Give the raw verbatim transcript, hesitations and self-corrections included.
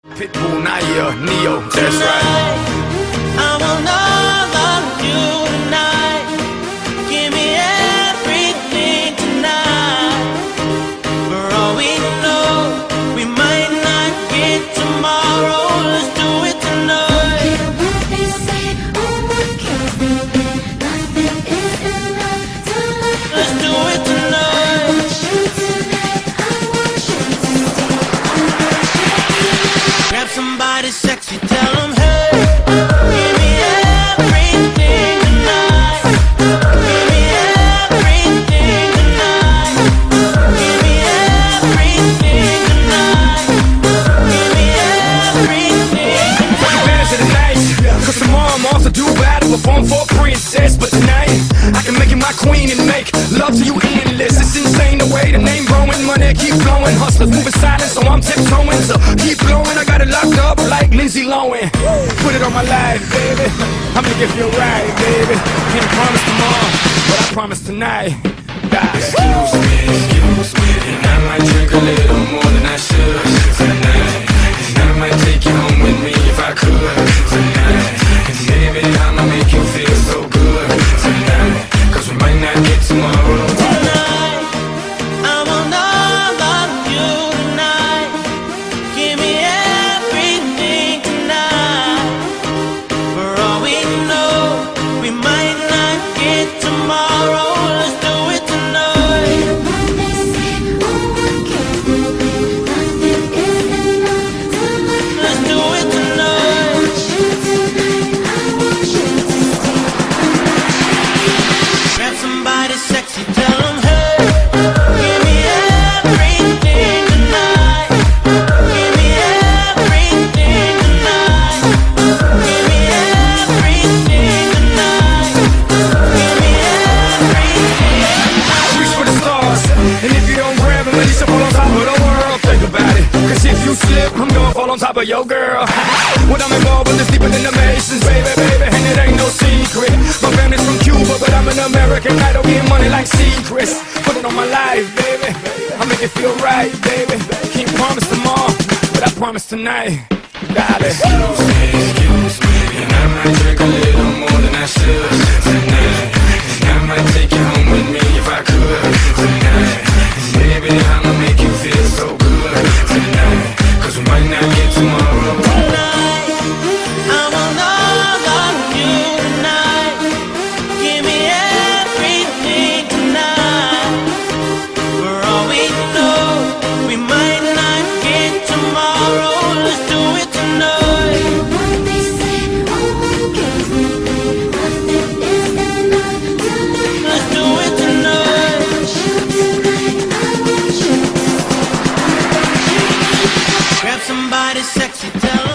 Pitbull, Naya, Neo, that's right. I want all of you tonight. Give me everything tonight. For all we know, we might not get tomorrow. Let's do it tonight. Don't care what they say or what can they be. Nothing is enough to love. Let's do it tonight. I want you tonight. I want you tonight. I want you tonight. Grab somebody sexy, tell them hey. Give me everything tonight. Give me everything tonight. Give me everything tonight. Give me everything Take advantage of the night, cause tomorrow I'm off to do battle, perform for a princess. But tonight, I can make you my queen and make love to you endless. It's insane the way the name growing, money keep flowing. Hustlers moving silent, so I'm tiptoeing. So keep blowing, I got it locked up like Lindsay Lohan. Put it on my life, baby, I'ma give you a ride, baby. Can't promise tomorrow, but I promise tonight. God. Excuse me, excuse me, and I might drink a little more than I should tonight. And I might take you home with me if I could tonight. And baby, I'ma make you feel so good tonight. Cause we might not get tomorrow. tonight. I want all of you tonight. Give me everything tonight. For all we know, we might not get tomorrow. Let's do it tonight. Don't care what they say or what can they be. Nothing is enough to love. Let's do it I tonight. want you tonight. I want you tonight. Grab somebody sexy, tell them hey. Give me everything tonight. Give me everything tonight. Give me everything tonight. Give me everything. Reach for the stars, and if you don't grab them, at least you fall on top of the world. Think about it, cause if you slip, I'm gonna fall on top of your girl. What I'm involved with is deeper than the Masons, baby, baby, and it ain't no secret. My family's from Cuba, but I'm an American idol, getting money like secrets. Put it on my life, baby, I'll make it feel right, baby. Can't promise tomorrow, but I promise tonight, darling. Excuse me, excuse me, and I might drink a little more than I should tonight. And I might take you home with me if I could tonight. And baby, I'ma make you feel so good tonight. Cause we might not get tomorrow. Tonight, I want all of you tonight. Give me everything tonight. For all we know, we might not get tomorrow. Let's do it tonight. Don't care what they say or what can they be. Nothing is enough to love. Let's do it tonight. I want you tonight. I want you tonight. Grab somebody sexy, tell 'em